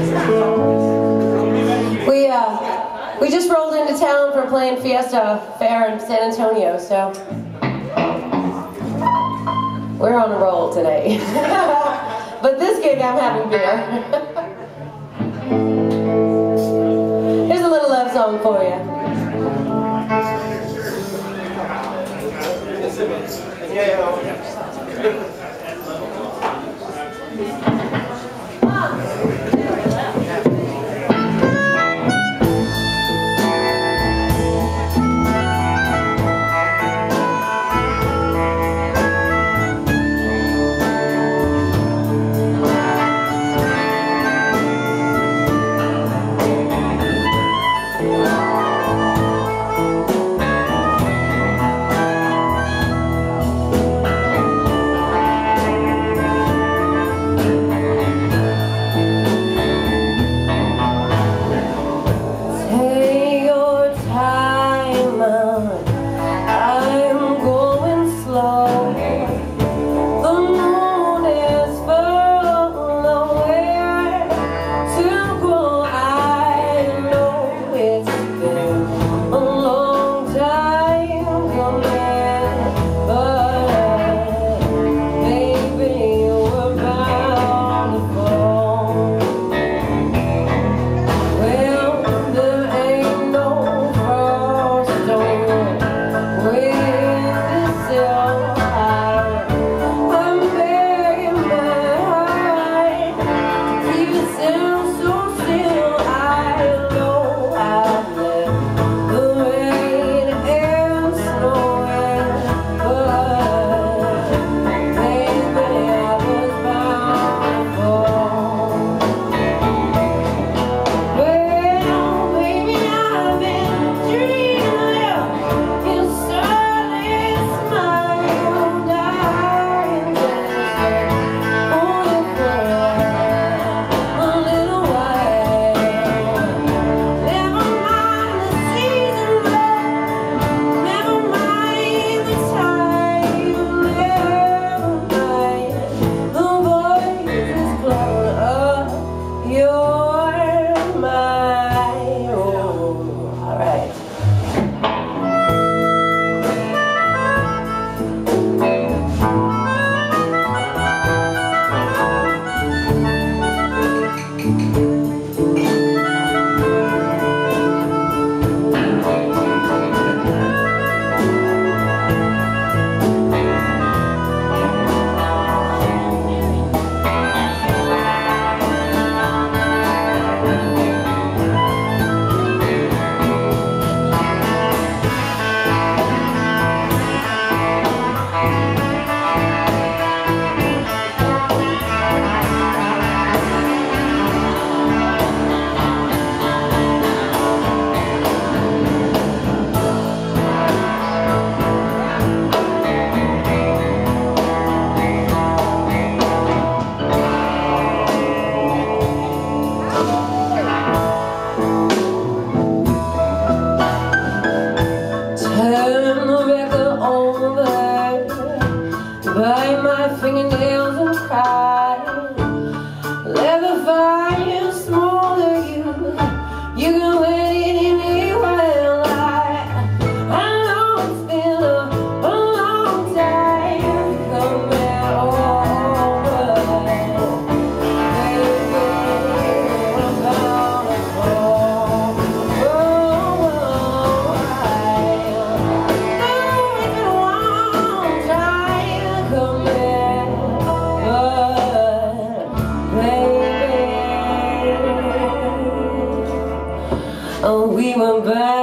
We just rolled into town for playing Fiesta Fair in San Antonio, so we're on a roll today. But this gig I'm having beer. Here's a little love song for you. Bite my fingernails and cry. Let the fire smolder you. You can let it anywhere. I know it's been a long time coming over. Baby, I'm bound to fall. Oh, we were back.